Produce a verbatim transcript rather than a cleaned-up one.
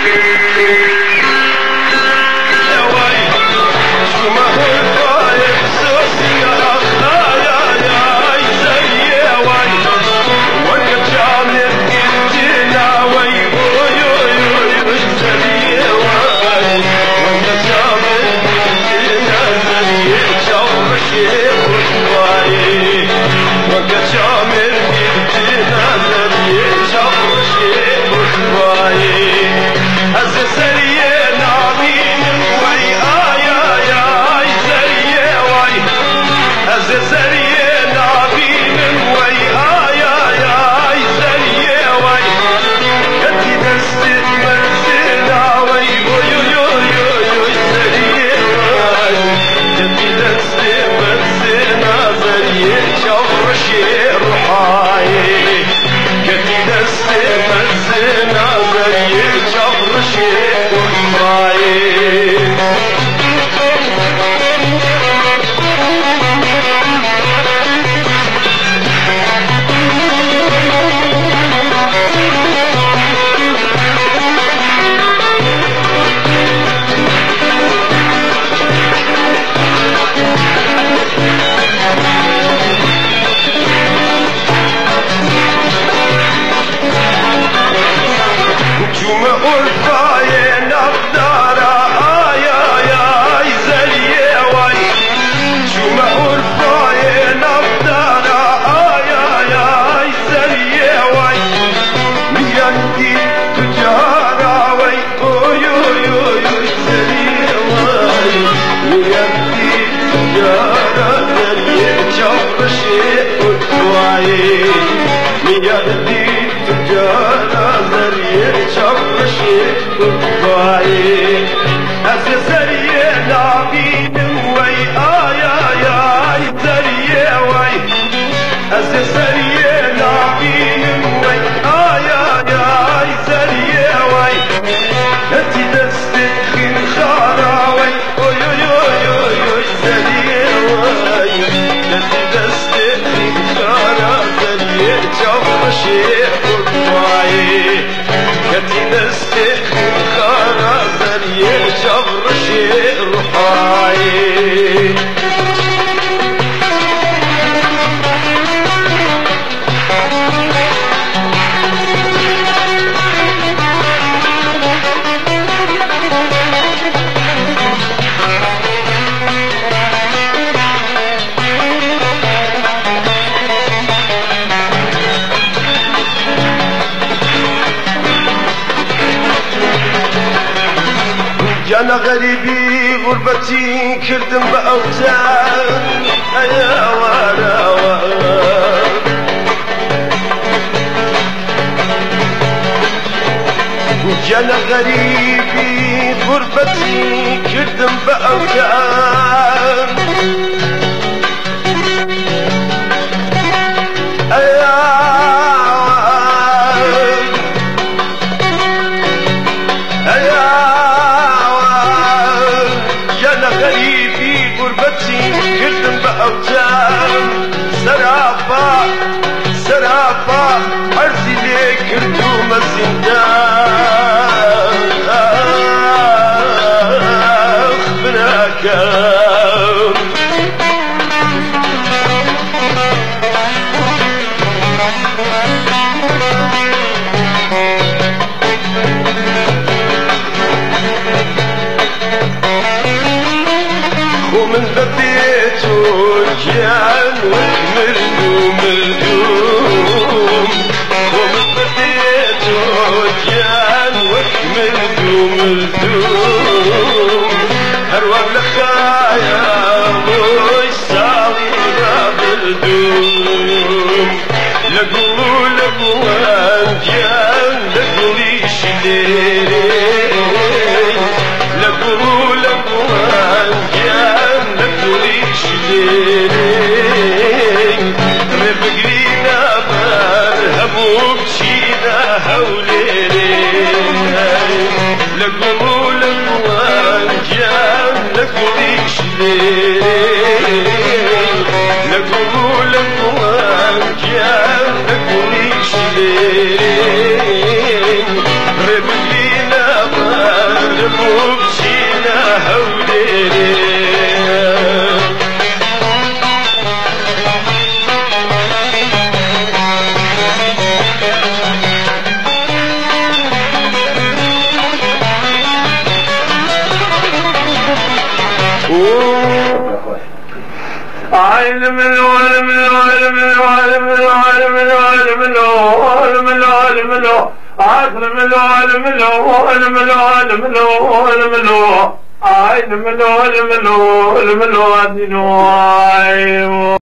أنا غريبي غربتي كردم بأوتار يا ورا ورا أنا غريبي غربتي كردم بأوتار كردم بأوتار سرافا سرافا عرضي لي كردو مزندان بناكم ومن بديت وجعان ومردوم مردوم ومن بديت وجعان ومردوم مردوم هروان لخايا ويساوي بردوم لقوا لقوا جان لقوا شليل لقوا لقوا جان ربقرينا برهبو بشينا هوليلين لقوا لقوا جان لقوا شليل لقوا لقوا جان لقوا شليل ربقرينا عالم العالم العالم العالم العالم العالم العالم العالم العالم عالم العالم العالم العالم العالم العالم عالم العالم العالم العالم